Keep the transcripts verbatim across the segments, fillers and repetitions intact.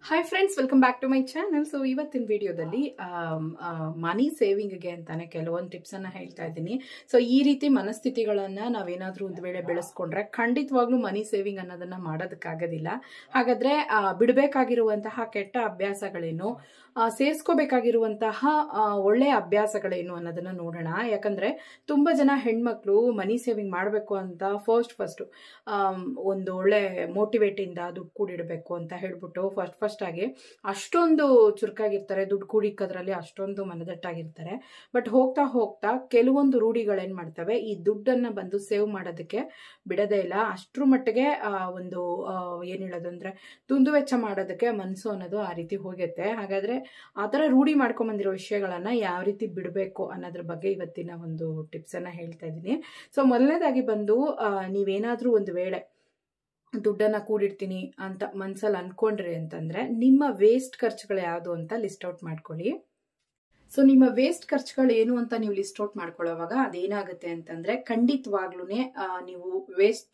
Hi friends, welcome back to my channel. So ಇವತ್ತಿನ ವಿಡಿಯೋದಲ್ಲಿ ಮನಿ ಸೇವಿಂಗ್ಗೆ ಅಂತಾನೆ ಕೆಲವೊಂದು ಟಿಪ್ಸ್ ಅನ್ನ ಹೇಳ್ತಾ ಇದ್ದೀನಿ. ಸೊ ಈ ರೀತಿ ಮನಸ್ಥಿತಿಗಳನ್ನ ನಾವೇನಾದ್ರೂ ಒಂದು ವೇಳೆ ಬೆಳೆಸ್ಕೊಂಡ್ರೆ ಖಂಡಿತವಾಗ್ಲೂ ಮನಿ ಸೇವಿಂಗ್ ಅನ್ನೋದನ್ನ ಮಾಡೋದಕ್ಕಾಗೋದಿಲ್ಲ. ಹಾಗಾದ್ರೆ ಬಿಡಬೇಕಾಗಿರುವಂತಹ ಕೆಟ್ಟ ಅಭ್ಯಾಸಗಳೇನು, ಸೇರಿಸ್ಕೋಬೇಕಾಗಿರುವಂತಹ ಒಳ್ಳೆಯ ಅಭ್ಯಾಸಗಳೇನು ಅನ್ನೋದನ್ನ ನೋಡೋಣ. ಯಾಕಂದ್ರೆ ತುಂಬಾ ಜನ ಹೆಣ್ಮಕ್ಳು ಮನಿ ಸೇವಿಂಗ್ ಮಾಡಬೇಕು ಅಂತ ಫಸ್ಟ್ ಫಸ್ಟ್ ಒಂದು ಒಳ್ಳೆ ಮೋಟಿವೇಟ್ ಇಂದ ದುಡ್ಡು ಕೂಡಿಡಬೇಕು ಅಂತ ಹೇಳ್ಬಿಟ್ಟು ಫಸ್ಟ್ ಫಸ್ಟ್ ಆಗಿ ಅಷ್ಟೊಂದು ಚುರುಕಾಗಿರ್ತಾರೆ, ದುಡ್ಡು ಕೂಡಿಕ್ಕೋದ್ರಲ್ಲಿ ಅಷ್ಟೊಂದು ಮನದಟ್ಟಾಗಿರ್ತಾರೆ. ಬಟ್ ಹೋಗ್ತಾ ಹೋಗ್ತಾ ಕೆಲವೊಂದು ರೂಢಿಗಳೇನ್ ಮಾಡ್ತವೆ, ಈ ದುಡ್ಡನ್ನ ಬಂದು ಸೇವ್ ಮಾಡೋದಕ್ಕೆ ಬಿಡದೇ ಇಲ್ಲ. ಅಷ್ಟ್ರ ಮಟ್ಟಿಗೆ ಒಂದು ಏನ್ ಹೇಳೋದು ಅಂದ್ರೆ ದುಂದು ವೆಚ್ಚ ಮಾಡೋದಕ್ಕೆ ಮನ್ಸು ಅನ್ನೋದು ಆ ರೀತಿ ಹೋಗುತ್ತೆ. ಹಾಗಾದ್ರೆ ಆ ತರ ರೂಢಿ ಮಾಡ್ಕೊಂಡ್ ಬಂದಿರೋ ವಿಷಯಗಳನ್ನ ಯಾವ ರೀತಿ ಬಿಡಬೇಕು ಅನ್ನೋದ್ರ ಬಗ್ಗೆ ಇವತ್ತಿನ ಒಂದು ಟಿಪ್ಸ್ ಅನ್ನ ಹೇಳ್ತಾ ಇದ್ದೀನಿ. ಸೊ ಮೊದಲನೇದಾಗಿ ಬಂದು ನೀವೇನಾದ್ರೂ ಒಂದು ವೇಳೆ ದುಡ್ಡನ್ನ ಕೂಡಿಡ್ತೀನಿ ಅಂತ ಮನ್ಸಲ್ಲಿ ಅನ್ಕೊಂಡ್ರಿ ಅಂತಂದ್ರೆ ನಿಮ್ಮ ವೇಸ್ಟ್ ಖರ್ಚುಗಳು ಯಾವುದು ಅಂತ ಲಿಸ್ಟ್ ಔಟ್ ಮಾಡ್ಕೊಳ್ಳಿ. ಸೊ ನಿಮ್ಮ ವೇಸ್ಟ್ ಖರ್ಚುಗಳು ಏನು ಅಂತ ನೀವು ಲಿಸ್ಟ್ ಔಟ್ ಮಾಡ್ಕೊಳ್ಳೋವಾಗ ಅದೇನಾಗುತ್ತೆ ಅಂತಂದ್ರೆ ಖಂಡಿತವಾಗ್ಲೂ ನೀವು ವೇಸ್ಟ್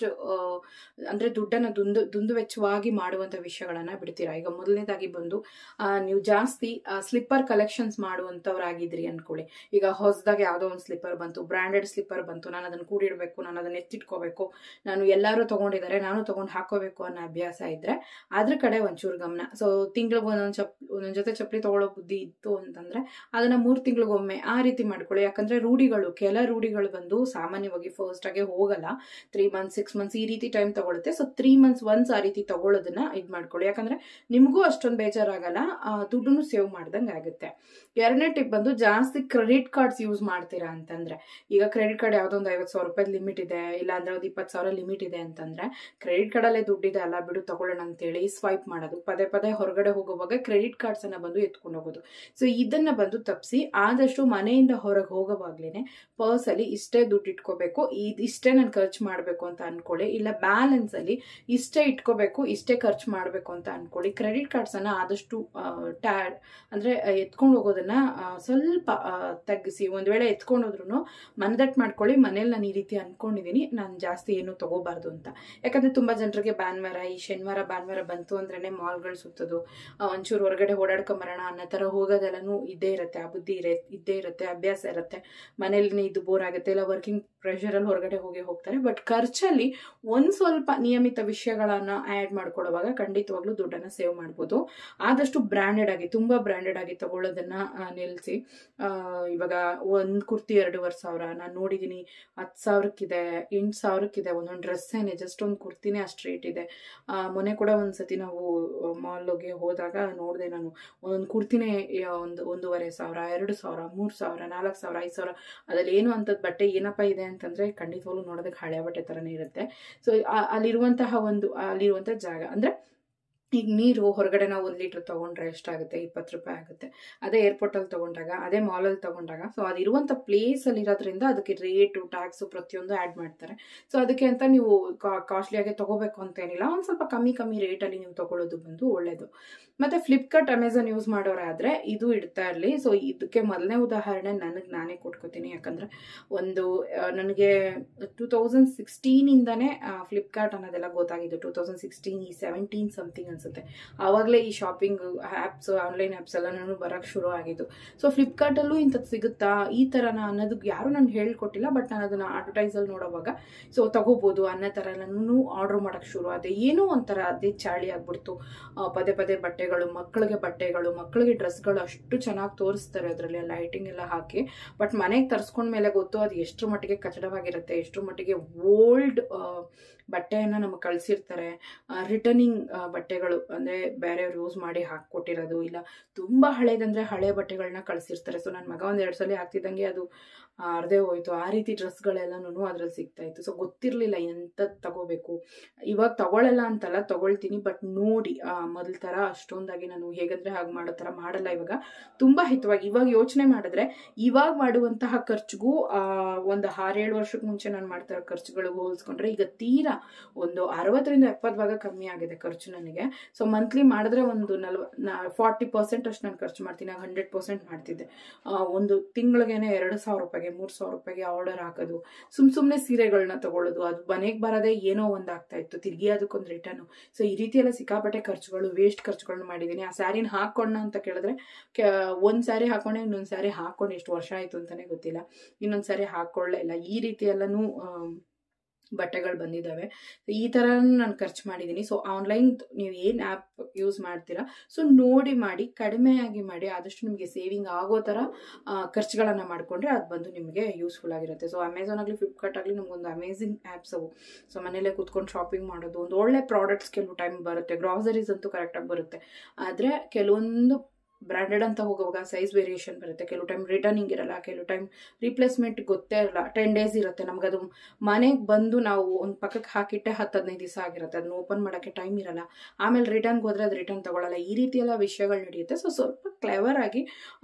ಅಂದ್ರೆ ದುಡ್ಡನ್ನ ದುಂದು ದುಂದು ವೆಚ್ಚವಾಗಿ ಮಾಡುವಂತ ವಿಷಯಗಳನ್ನ ಬಿಡ್ತೀರಾ. ಈಗ ಮೊದಲನೇದಾಗಿ ಬಂದು ನೀವು ಜಾಸ್ತಿ ಸ್ಲಿಪ್ಪರ್ ಕಲೆಕ್ಷನ್ಸ್ ಮಾಡುವಂತವ್ರಾಗಿದ್ರಿ ಅನ್ಕೊಳ್ಳಿ. ಈಗ ಹೊಸದಾಗಿ ಯಾವ್ದೋ ಒಂದು ಸ್ಲಿಪ್ಪರ್ ಬಂತು, ಬ್ರಾಂಡೆಡ್ ಸ್ಲಿಪ್ಪರ್ ಬಂತು, ನಾನು ಅದನ್ನ ಕೂಡಿಡ್ಬೇಕು, ನಾನು ಅದನ್ನ ಎತ್ತಿಟ್ಕೋಬೇಕು, ನಾನು ಎಲ್ಲರೂ ತಗೊಂಡಿದ್ದಾರೆ ನಾನು ತಗೊಂಡು ಹಾಕೋಬೇಕು ಅನ್ನೋ ಅಭ್ಯಾಸ ಇದ್ರೆ ಅದ್ರ ಕಡೆ ಒಂಚೂರು ಗಮನ. ಸೊ ತಿಂಗಳಿಗೆ ಒಂದೊಂದ್ ಚಪ್ ಒಂದೊಂದ್ ಜೊತೆ ಚಪ್ಪಲಿ ತಗೊಳ್ಳೋ ಬುದ್ಧಿ ಇತ್ತು ಅಂತಂದ್ರೆ ಅದನ್ನ ಮೂರ್ ತಿಂಗಳಿಗೊಮ್ಮೆ ಆ ರೀತಿ ಮಾಡ್ಕೊಳ್ಳಿ. ಯಾಕಂದ್ರೆ ರೂಢಿಗಳು ಕೆಲ ರೂಢಿಗಳು ಬಂದು ಸಾಮಾನ್ಯವಾಗಿ ಫಸ್ಟ್ ಆಗಿ ಹೋಗಲ್ಲ, ತ್ರೀ ಮಂತ್ಸ್ ಸಿಕ್ಸ್ ಮಂತ್ಸ್ ಈ ರೀತಿ ಟೈಮ್ ತಗೊಳುತ್ತೆ. ಸೊ ತ್ರೀ ಮಂತ್ಸ್ ಒನ್ಸ್ ಆ ರೀತಿ ತಗೊಳ್ಳೋದನ್ನ ಇದ್ ಮಾಡ್ಕೊಳ್ಳಿ. ಯಾಕಂದ್ರೆ ನಿಮ್ಗೂ ಅಷ್ಟೊಂದು ಬೇಜಾರಾಗಲ್ಲ, ದುಡ್ಡನ್ನು ಸೇವ್ ಮಾಡ್ದಂಗೆ ಆಗುತ್ತೆ. ಎರಡನೇ ಟಿಪ್ ಬಂದು ಜಾಸ್ತಿ ಕ್ರೆಡಿಟ್ ಕಾರ್ಡ್ಸ್ ಯೂಸ್ ಮಾಡ್ತೀರಾ ಅಂತಂದ್ರೆ, ಈಗ ಕ್ರೆಡಿಟ್ ಕಾರ್ಡ್ ಯಾವ್ದೋ ಒಂದು ಐವತ್ ಸಾವಿರ ರೂಪಾಯಿ ಲಿಮಿಟ್ ಇದೆ, ಇಲ್ಲ ಅಂದ್ರೆ ಒಂದು ಇಪ್ಪತ್ತು ಸಾವಿರ ಲಿಮಿಟ್ ಇದೆ ಅಂತಂದ್ರೆ ಕ್ರೆಡಿಟ್ ಕಾರ್ಡ್ ಅಲ್ಲೇ ದುಡ್ಡಿದೆ ಅಲ್ಲ ಬಿಡು ತಗೊಳ್ಳೋಣ ಅಂತೇಳಿ ಸ್ವೈಪ್ ಮಾಡೋದು, ಪದೇ ಪದೇ ಹೊರಗಡೆ ಹೋಗುವಾಗ ಕ್ರೆಡಿಟ್ ಕಾರ್ಡ್ಸ್ ಅನ್ನ ಬಂದು ಎತ್ಕೊಂಡು ಹೋಗೋದು. ಸೊ ಇದನ್ನ ಬಂದು ತಪ್ಪಿಸಿ ಆದಷ್ಟು ಮನೆಯಿಂದ ಹೊರಗೆ ಹೋಗೋವಾಗ್ಲೇನೆ ಪರ್ಸ್ ಅಲ್ಲಿ ಇಷ್ಟೇ ದುಡ್ಡು ಇಟ್ಕೋಬೇಕು, ಇಷ್ಟೇ ನಾನು ಖರ್ಚು ಮಾಡ್ಬೇಕು ಅಂತ ಅನ್ಕೊಳ್ಳಿ. ಇಲ್ಲ ಬ್ಯಾಲೆನ್ಸ್ ಅಲ್ಲಿ ಇಷ್ಟೇ ಇಟ್ಕೋಬೇಕು, ಇಷ್ಟೇ ಖರ್ಚು ಮಾಡ್ಬೇಕು ಅಂತ ಅನ್ಕೊಳ್ಳಿ. ಕ್ರೆಡಿಟ್ ಕಾರ್ಡ್ಸ್ ಅನ್ನ ಆದಷ್ಟು ಟ್ಯಾಡ್ ಅಂದ್ರೆ ಎತ್ಕೊಂಡು ಹೋಗೋದನ್ನ ಸ್ವಲ್ಪ ತಗ್ಗಿಸಿ. ಒಂದ್ ವೇಳೆ ಎತ್ಕೊಂಡು ಹೋದ್ರು ಮನದಟ್ಟು ಮಾಡ್ಕೊಳ್ಳಿ, ಮನೇಲಿ ನಾನು ಈ ರೀತಿ ಅನ್ಕೊಂಡಿದೀನಿ, ನಾನು ಜಾಸ್ತಿ ಏನು ತಗೋಬಾರ್ದು ಅಂತ. ಯಾಕಂದ್ರೆ ತುಂಬಾ ಜನರಿಗೆ ಭಾನುವಾರ ಈ ಶನಿವಾರ ಭಾನುವಾರ ಬಂತು ಅಂದ್ರೇನೆ ಮಾಲ್ಗಳು ಸುತ್ತೋದು, ಒಂಚೂರು ಹೊರಗಡೆ ಓಡಾಡ್ಕೊಂಬರೋಣ ಅನ್ನೋ ತರ ಹೋಗೋದೆಲ್ಲನೂ ಇದ್ದೇ ಇರುತ್ತೆ, ಆ ಬುದ್ಧಿ ಇರೇ ಇದ್ದೇ ಇರುತ್ತೆ, ಅಭ್ಯಾಸ ಇರುತ್ತೆ. ಮನೇಲಿ ಇದು ಬೋರ್ ಆಗುತ್ತೆ, ಇಲ್ಲ ವರ್ಕಿಂಗ್ ಪ್ರೆಷರ್ ಅಲ್ಲಿ ಹೊರಗಡೆ ಹೋಗಿ ಹೋಗ್ತಾರೆ. ಬಟ್ ಖರ್ಚಲ್ಲಿ ಒಂದ್ ಸ್ವಲ್ಪ ನಿಯಮಿತ ವಿಷಯಗಳನ್ನ ಆಡ್ ಮಾಡ್ಕೊಳ್ಳುವಾಗ ಖಂಡಿತವಾಗ್ಲೂ ದುಡ್ಡನ್ನ ಸೇವ್ ಮಾಡ್ಬೋದು. ಆದಷ್ಟು ಬ್ರಾಂಡೆಡ್ ಆಗಿ ತುಂಬಾ ಬ್ರಾಂಡೆಡ್ ಆಗಿ ತಗೊಳ್ಳೋದನ್ನ ನಿಲ್ಸಿ. ಇವಾಗ ಒಂದ್ ಕುರ್ತಿ ಎರಡೂವರೆ ಸಾವಿರ ನಾನು ನೋಡಿದೀನಿ, ಹತ್ ಸಾವಿರಕ್ಕಿದೆ, ಎಂಟು ಸಾವಿರಕ್ಕಿದೆ ಒಂದೊಂದು ಡ್ರೆಸ್ ಏನೇ, ಜಸ್ಟ್ ಒಂದು ಕುರ್ತಿನೇ ಅಷ್ಟು ರೇಟ್ ಇದೆ. ಆ ಮೊನ್ನೆ ಕೂಡ ಒಂದ್ಸತಿ ನಾವು ಮಾಲ್ಗೆ ಹೋದಾಗ ನೋಡಿದೆ, ನಾನು ಒಂದೊಂದು ಕುರ್ತಿನೇ ಒಂದು ಒಂದೂವರೆ ಸಾವಿರ, ಎರಡು ಸಾವಿರ, ಮೂರ್ ಸಾವಿರ, ನಾಲ್ಕು ಸಾವಿರ, ಐದು ಸಾವಿರ. ಅದ್ರಲ್ಲಿ ಏನು ಅಂತದ್ ಬಟ್ಟೆ ಏನಪ್ಪಾ ಇದೆ ಅಂತಂದ್ರೆ ಖಂಡಿತವಾಗ್ಲೂ ನೋಡೋದಕ್ಕೆ ಹಳೆ ಬಟ್ಟೆ ತರನೇ ಇರುತ್ತೆ. ಸೊ ಅಲ್ಲಿರುವಂತಹ ಒಂದು ಅಲ್ಲಿರುವಂತಹ ಜಾಗ ಅಂದ್ರೆ ಈಗ ನೀರು ಹೊರಗಡೆ ನಾವು ಒಂದ್ ಲೀಟರ್ ತಗೊಂಡ್ರೆ ಎಷ್ಟಾಗುತ್ತೆ, ಇಪ್ಪತ್ತು ರೂಪಾಯಿ ಆಗುತ್ತೆ. ಅದೇ ಏರ್ಪೋರ್ಟ್ ಅಲ್ಲಿ ತಗೊಂಡಾಗ, ಅದೇ ಮಾಲ್ ಅಲ್ಲಿ ತಗೊಂಡಾಗ, ಸೊ ಅದಿರುವಂತ ಪ್ಲೇಸ್ ಅಲ್ಲಿ ಇರೋದ್ರಿಂದ ಅದಕ್ಕೆ ರೇಟು ಟ್ಯಾಕ್ಸ್ ಪ್ರತಿಯೊಂದು ಆಡ್ ಮಾಡ್ತಾರೆ. ಸೊ ಅದಕ್ಕೆ ಅಂತ ನೀವು ಕಾಸ್ಟ್ಲಿ ಆಗಿ ತಗೋಬೇಕು ಅಂತ ಏನಿಲ್ಲ, ಒಂದ್ ಸ್ವಲ್ಪ ಕಮ್ಮಿ ಕಮ್ಮಿ ರೇಟ್ ಅಲ್ಲಿ ನೀವು ತಗೊಳ್ಳೋದು ಬಂದು ಒಳ್ಳೇದು. ಮತ್ತೆ ಫ್ಲಿಪ್ಕಾರ್ಟ್ ಅಮೆಝಾನ್ ಯೂಸ್ ಮಾಡೋರಾದ್ರೆ ಇದು ಇಡ್ತಾ ಇರ್ಲಿ. ಸೊ ಇದಕ್ಕೆ ಮೊದಲನೇ ಉದಾಹರಣೆ ನನಗ್ ನಾನೇ ಕೊಟ್ಕೋತೀನಿ. ಯಾಕಂದ್ರೆ ಒಂದು ನನಗೆ ಟೂ ತೌಸಂಡ್ ಸಿಕ್ಸ್ಟೀನ್ ಇಂದಾನೇ ಫ್ಲಿಪ್ಕಾರ್ಟ್ ಅನ್ನೋದೆಲ್ಲ ಗೊತ್ತಾಗಿದ್ದು. ಟೂ ತೌಸಂಡ್ ಸಿಕ್ಸ್ಟೀನ್ ಈ ಸೆವೆಂಟೀನ್ ಸಮಥಿಂಗ್ ಅನ್ಸುತ್ತೆ, ಆವಾಗಲೇ ಈ ಶಾಪಿಂಗ್ ಆಪ್ಸ್ ಆನ್ಲೈನ್ ಆಪ್ಸ್ ಎಲ್ಲ ನಾನು ಬರಕ್ ಶುರು ಆಗಿದ್ದು. ಸೊ ಫ್ಲಿಪ್ಕಾರ್ಟ್ ಅಲ್ಲೂ ಇಂಥದ್ದು ಸಿಗುತ್ತಾ ಈ ತರನ ಅನ್ನೋದು ಯಾರು ನನ್ಗೆ ಹೇಳ್ಕೊಟ್ಟಿಲ್ಲ. ಬಟ್ ನಾನು ಅದನ್ನ ಅಡ್ವರ್ಟೈಸ್ ಅಲ್ಲಿ ನೋಡೋವಾಗ ಸೊ ತಗೋಬಹುದು ಅನ್ನೋ ತರ ನಾನು ಆರ್ಡರ್ ಮಾಡಕ್ ಶುರು ಆದೆ. ಏನೋ ಒಂಥರ ಅದೇ ಚಾಳಿ ಆಗ್ಬಿಡ್ತು. ಪದೇ ಪದೇ ಬಟ್ಟೆಗಳು, ಮಕ್ಕಳಿಗೆ ಬಟ್ಟೆಗಳು, ಮಕ್ಕಳಿಗೆ ಡ್ರೆಸ್ಗಳು ಅಷ್ಟು ಚೆನ್ನಾಗಿ ತೋರಿಸ್ತಾರೆ ಅದರಲ್ಲಿ ಲೈಟಿಂಗ್ ಎಲ್ಲ ಹಾಕಿ. ಬಟ್ ಮನೆಗೆ ತರ್ಸ್ಕೊಂಡ್ಮೇಲೆ ಗೊತ್ತು ಅದು ಎಷ್ಟರ ಮಟ್ಟಿಗೆ ಕಚಡವಾಗಿರುತ್ತೆ, ಎಷ್ಟರ ಮಟ್ಟಿಗೆ ಓಲ್ಡ್ ಬಟ್ಟೆಯನ್ನ ನಮಗೆ ಕಳ್ಸಿರ್ತಾರೆ. ರಿಟರ್ನಿಂಗ್ ಬಟ್ಟೆಗಳು ಅಂದ್ರೆ ಬೇರೆಯವ್ರು ಯೂಸ್ ಮಾಡಿ ಹಾಕೊಟ್ಟಿರೋದು, ಇಲ್ಲ ತುಂಬಾ ಹಳೇದಂದ್ರೆ ಹಳೆ ಬಟ್ಟೆಗಳನ್ನ ಕಳ್ಸಿರ್ತಾರೆ. ಸೊ ನನ್ನ ಮಗ ಒಂದ್ ಎರಡ್ ಸಲ ಹಾಕ್ತಿದ್ದಂಗೆ ಅದು ಅರ್ಧೇ ಹೋಯ್ತು. ಆ ರೀತಿ ಡ್ರೆಸ್ಗಳೆಲ್ಲನೂ ಅದ್ರಲ್ಲಿ ಸಿಗ್ತಾ ಇತ್ತು. ಸೊ ಗೊತ್ತಿರ್ಲಿಲ್ಲ ಎಂತದ್ ತಗೋಬೇಕು. ಇವಾಗ ತಗೊಳ್ಳಲ್ಲ ಅಂತಲ್ಲ, ತಗೊಳ್ತೀನಿ, ಬಟ್ ನೋಡಿ ಮೊದಲ ತರ ಅಷ್ಟೊಂದಾಗಿ ನಾನು ಹೇಗಂದ್ರೆ ಹಾಗೆ ಮಾಡೋ ತರ ಮಾಡಲ್ಲ. ಇವಾಗ ತುಂಬಾ ಹಿತವಾಗಿ ಇವಾಗ ಯೋಚನೆ ಮಾಡಿದ್ರೆ ಇವಾಗ ಮಾಡುವಂತಹ ಖರ್ಚಿಗೂ ಆ ಒಂದು ಆರೇಳು ವರ್ಷಕ್ಕೆ ಮುಂಚೆ ನಾನು ಮಾಡ್ತಾ ಇರೋ ಖರ್ಚುಗಳಿಗೂ ಹೋಲಿಸ್ಕೊಂಡ್ರೆ ಈಗ ತೀರಾ ಒಂದು ಅರವತ್ತರಿಂದ ಎಪ್ಪತ್ತು ಭಾಗ ಕಮ್ಮಿ ಆಗಿದೆ ಖರ್ಚು ನನಗೆ. ಸೊ ಮಂತ್ಲಿ ಮಾಡಿದ್ರೆ ಒಂದು ನಲ್ವ ಫಾರ್ಟಿ ಪರ್ಸೆಂಟ್ ಅಷ್ಟು ನಾನು ಖರ್ಚು ಮಾಡ್ತೀನಿ. ಆಗ ಹಂಡ್ರೆಡ್ ಪರ್ಸೆಂಟ್ ಮಾಡ್ತಿದ್ದೆ. ಒಂದು ತಿಂಗಳಿಗೇನೆ ಎರಡು ಸಾವಿರ ರೂಪಾಯಿಗೆ ಮೂರು ಸಾವಿರ ರೂಪಾಯಿಗೆ ಆರ್ಡರ್ ಹಾಕೋದು, ಸುಮ್ ಸುಮ್ಮನೆ ಸೀರೆಗಳನ್ನ ತಗೊಳ್ಳೋದು, ಅದು ಮನೆಗೆ ಬರೋದೇ ಏನೋ ಒಂದು ಆಗ್ತಾ ಇತ್ತು, ತಿರ್ಗಿ ಅದಕ್ಕೊಂದು ರಿಟರ್ನು. ಸೊ ಈ ರೀತಿ ಎಲ್ಲ ಸಿಕ್ಕಾಪಟ್ಟೆ ಖರ್ಚುಗಳು, ವೇಸ್ಟ್ ಖರ್ಚುಗಳನ್ನ ಮಾಡಿದ್ದೀನಿ. ಆ ಸ್ಯಾರಿನ ಹಾಕೊಂಡ ಅಂತ ಕೇಳಿದ್ರೆ ಒಂದ್ ಸ್ಯಾರಿ ಹಾಕೊಂಡೆ ಇನ್ನೊಂದ್ ಸ್ಯಾರಿ ಹಾಕೊಂಡು ಎಷ್ಟು ವರ್ಷ ಆಯ್ತು ಅಂತಾನೆ ಗೊತ್ತಿಲ್ಲ, ಇನ್ನೊಂದ್ ಸ್ಯಾರಿ ಹಾಕೊಳ್ಳೇ ಇಲ್ಲ. ಈ ರೀತಿ ಎಲ್ಲಾನು ಬಟ್ಟೆಗಳು ಬಂದಿದ್ದಾವೆ. ಈ ಥರ ನಾನು ಖರ್ಚು ಮಾಡಿದ್ದೀನಿ. ಸೊ ಆನ್ಲೈನ್ ನೀವು ಏನು ಆ್ಯಪ್ ಯೂಸ್ ಮಾಡ್ತೀರಾ ಸೊ ನೋಡಿ ಮಾಡಿ, ಕಡಿಮೆಯಾಗಿ ಮಾಡಿ, ಆದಷ್ಟು ನಿಮಗೆ ಸೇವಿಂಗ್ ಆಗೋ ಥರ ಖರ್ಚುಗಳನ್ನು ಮಾಡಿಕೊಂಡ್ರೆ ಅದು ಬಂದು ನಿಮಗೆ ಯೂಸ್ಫುಲ್ ಆಗಿರುತ್ತೆ. ಸೊ ಅಮೆಝಾನ್ ಆಗಲಿ ಫ್ಲಿಪ್ಕಾರ್ಟ್ ಆಗಲಿ ನಮಗೊಂದು ಅಮೇಝಿಂಗ್ ಆ್ಯಪ್ಸ್ ಅವು. ಸೊ ಮನೇಲೆ ಕೂತ್ಕೊಂಡು ಶಾಪಿಂಗ್ ಮಾಡೋದು, ಒಂದು ಒಳ್ಳೆ ಪ್ರಾಡಕ್ಟ್ಸ್ ಕೆಲವು ಟೈಮ್ ಬರುತ್ತೆ, ಗ್ರಾಸರೀಸ್ ಅಂತೂ ಕರೆಕ್ಟಾಗಿ ಬರುತ್ತೆ. ಆದರೆ ಕೆಲವೊಂದು ಬ್ರ್ಯಾಂಡೆಡ್ ಅಂತ ಹೋಗುವಾಗ ಸೈಜ್ ವೇರಿಯೇಷನ್ ಬರುತ್ತೆ, ಕೆಲವು ಟೈಮ್ ರಿಟರ್ನಿಂಗ್ ಇರಲ್ಲ, ಕೆಲವು ಟೈಮ್ ರಿಪ್ಲೇಸ್ಮೆಂಟ್ ಗೊತ್ತೇ ಇರಲ್ಲ, ಟೆನ್ ಡೇಸ್ ಇರುತ್ತೆ. ನಮಗದು ಮನೆಗೆ ಬಂದು ನಾವು ಒಂದು ಪಕ್ಕಕ್ಕೆ ಹಾಕಿಟ್ಟೆ ಹತ್ತು ಹದಿನೈದು ದಿವಸ ಆಗಿರುತ್ತೆ, ಅದನ್ನ ಓಪನ್ ಮಾಡೋಕ್ಕೆ ಟೈಮ್ ಇರಲ್ಲ. ಆಮೇಲೆ ರಿಟರ್ನ್ಗೆ ಹೋದ್ರೆ ಅದು ರಿಟರ್ನ್ ತಗೊಳ್ಳಲ್ಲ. ಈ ರೀತಿ ಎಲ್ಲ ವಿಷಯಗಳು ನಡೆಯುತ್ತೆ. ಸೊ ಸ್ವಲ್ಪ ಕ್ಲೆವರ್ ಆಗಿ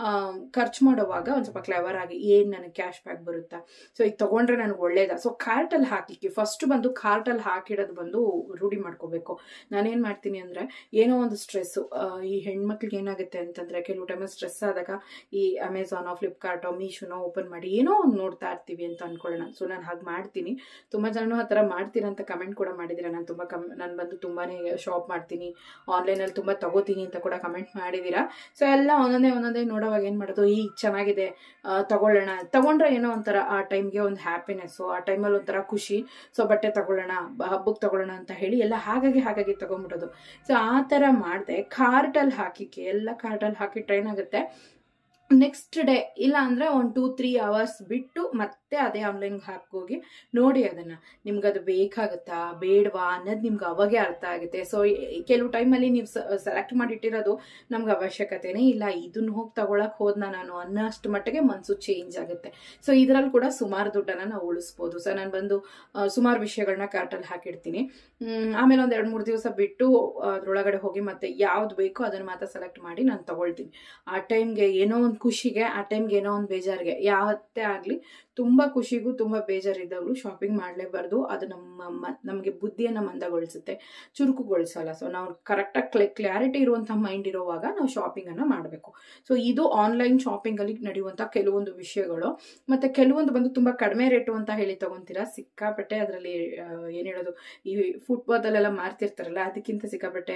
ಖರ್ಚು ಮಾಡುವಾಗ ಒಂದು ಸ್ವಲ್ಪ ಕ್ಲೆವರ್ ಆಗಿ ಏನು ನನಗೆ ಕ್ಯಾಶ್ ಬ್ಯಾಕ್ ಬರುತ್ತಾ, ಸೊ ಇದು ತೊಗೊಂಡ್ರೆ ನನಗೆ ಒಳ್ಳೇದಾ, ಸೊ ಕಾರ್ಟಲ್ಲಿ ಹಾಕಲಿಕ್ಕೆ ಫಸ್ಟ್ ಬಂದು ಕಾರ್ಟಲ್ಲಿ ಹಾಕಿಡೋದು ಬಂದು ರೂಢಿ ಮಾಡ್ಕೋಬೇಕು. ನಾನೇನು ಮಾಡ್ತೀನಿ ಅಂದರೆ, ಏನೋ ಒಂದು ಸ್ಟ್ರೆಸ್ಸು, ಈ ಹೆಣ್ಮಕ್ಳಿಗೆ ಏನಾಗುತ್ತೆ ಅಂತಂದರೆ ಕೆಲವು ಟೈಮ್ ಸ್ಟ್ರೆಸ್ ಆದಾಗ ಈ ಅಮೆಝಾನೋ ಫ್ಲಿಪ್ಕಾರ್ಟೋ ಮೀಶೋನೋ ಓಪನ್ ಮಾಡಿ ಏನೋ ಒಂದು ನೋಡ್ತಾ ಇರ್ತೀವಿ ಅಂತ ಅನ್ಕೊಳ್ಳೋಣ. ಸೊ ನಾನು ಹಾಗೆ ಮಾಡ್ತೀನಿ. ತುಂಬ ಜನ ಆ ಥರ ಮಾಡ್ತೀರಾ ಅಂತ ಕಮೆಂಟ್ ಕೂಡ ಮಾಡಿದ್ದೀರಾ. ನಾನು ತುಂಬ ಕಮ್ ನಾನು ಬಂದು ತುಂಬಾ ಶಾಪ್ ಮಾಡ್ತೀನಿ, ಆನ್ಲೈನಲ್ಲಿ ತುಂಬ ತಗೋತೀನಿ ಅಂತ ಕೂಡ ಕಮೆಂಟ್ ಮಾಡಿದ್ದೀರಾ. ಸೊ ಎಲ್ಲ ಒಂದೊಂದೇ ಒಂದೊಂದೇ ನೋಡೋವಾಗ ಏನು ಮಾಡೋದು, ಈ ಚೆನ್ನಾಗಿದೆ ತಗೊಳ್ಳೋಣ, ತಗೊಂಡ್ರೆ ಏನೋ ಒಂಥರ ಆ ಟೈಮ್ಗೆ ಒಂದು ಹ್ಯಾಪಿನೆಸ್ಸು, ಆ ಟೈಮಲ್ಲಿ ಒಂಥರ ಖುಷಿ. ಸೊ ಬಟ್ಟೆ ತಗೊಳ್ಳೋಣ, ಹಬ್ಬಕ್ಕೆ ತಗೊಳ್ಳೋಣ ಅಂತ ಹೇಳಿ ಎಲ್ಲ ಹಾಗಾಗಿ ಹಾಗಾಗಿ ತಗೊಂಡ್ಬಿಡೋದು. ಸೊ ಆ ಥರ ಮಾಡಿದೆ. ಕಾರ್ಟಲ್ಲಿ ಹಾಕಿಕ್ಕೆ ಎಲ್ಲ ಕಾರ್ಟಲ್ಲಿ ಹಾಕಿಟ್ರೆ ಏನಾಗುತ್ತೆ, ನೆಕ್ಸ್ಟ್ ಡೇ ಇಲ್ಲ ಅಂದರೆ ಒಂದು ಟೂ ತ್ರೀ ಅವರ್ಸ್ ಬಿಟ್ಟು ಮತ್ತೆ ಅದೇ ಆನ್ಲೈನ್ಗೆ ಹಾಕೋಗಿ ನೋಡಿ ಅದನ್ನು, ನಿಮ್ಗೆ ಅದು ಬೇಕಾಗುತ್ತಾ ಬೇಡವಾ ಅನ್ನೋದು ನಿಮ್ಗೆ ಅವಾಗೇ ಅರ್ಥ ಆಗುತ್ತೆ. ಸೊ ಕೆಲವು ಟೈಮಲ್ಲಿ ನೀವು ಸೆಲೆಕ್ಟ್ ಮಾಡಿಟ್ಟಿರೋದು ನಮ್ಗೆ ಅವಶ್ಯಕತೆನೇ ಇಲ್ಲ, ಇದನ್ನ ಹೋಗಿ ತಗೊಳಕ್ಕೆ ಹೋದ್ನ ನಾನು ಅನ್ನೋಷ್ಟು ಮಟ್ಟಿಗೆ ಮನಸ್ಸು ಚೇಂಜ್ ಆಗುತ್ತೆ. ಸೊ ಇದರಲ್ಲಿ ಕೂಡ ಸುಮಾರು ದುಡ್ಡನ್ನು ನಾವು ಉಳಿಸ್ಬೋದು. ಸೊ ನಾನು ಬಂದು ಸುಮಾರು ವಿಷಯಗಳನ್ನ ಕಾರ್ಟಲ್ಲಿ ಹಾಕಿಡ್ತೀನಿ. ಆಮೇಲೆ ಒಂದು ಎರಡು ಮೂರು ದಿವಸ ಬಿಟ್ಟು ಅದರೊಳಗಡೆ ಹೋಗಿ ಮತ್ತೆ ಯಾವ್ದು ಬೇಕೋ ಅದನ್ನು ಮಾತ್ರ ಸೆಲೆಕ್ಟ್ ಮಾಡಿ ನಾನು ತಗೊಳ್ತೀನಿ. ಆ ಟೈಮ್ಗೆ ಏನೋ ಒಂದು ಖುಷಿಗೆ, ಆ ಟೈಮ್ಗೆ ಏನೋ ಒಂದು ಬೇಜಾರಿಗೆ, ಯಾವತ್ತೇ ಆಗಲಿ ತುಂಬ ಖುಷಿಗೂ ತುಂಬ ಬೇಜಾರಿದ್ದಾಗಲೂ ಶಾಪಿಂಗ್ ಮಾಡಲೇಬಾರ್ದು. ಅದು ನಮ್ಮ ನಮಗೆ ಬುದ್ಧಿಯನ್ನು ಮಂದಗೊಳಿಸುತ್ತೆ, ಚುರುಕುಗೊಳಿಸಲ್ಲ. ಸೊ ನಾವು ಕರೆಕ್ಟಾಗಿ ಕ್ಲೆ ಕ್ಲಾರಿಟಿ ಇರುವಂಥ ಮೈಂಡ್ ಇರೋವಾಗ ನಾವು ಶಾಪಿಂಗನ್ನು ಮಾಡಬೇಕು. ಸೊ ಇದು ಆನ್ಲೈನ್ ಶಾಪಿಂಗಲ್ಲಿ ನಡೆಯುವಂಥ ಕೆಲವೊಂದು ವಿಷಯಗಳು. ಮತ್ತು ಕೆಲವೊಂದು ಬಂದು ತುಂಬ ಕಡಿಮೆ ರೇಟು ಅಂತ ಹೇಳಿ ತೊಗೊತೀರಾ, ಸಿಕ್ಕಾಪಟ್ಟೆ ಅದರಲ್ಲಿ ಏನು ಹೇಳೋದು, ಈ ಫುಟ್ಪಾತಲ್ಲೆಲ್ಲ ಮಾರ್ತಿರ್ತಾರಲ್ಲ ಅದಕ್ಕಿಂತ ಸಿಕ್ಕಾಪಟ್ಟೆ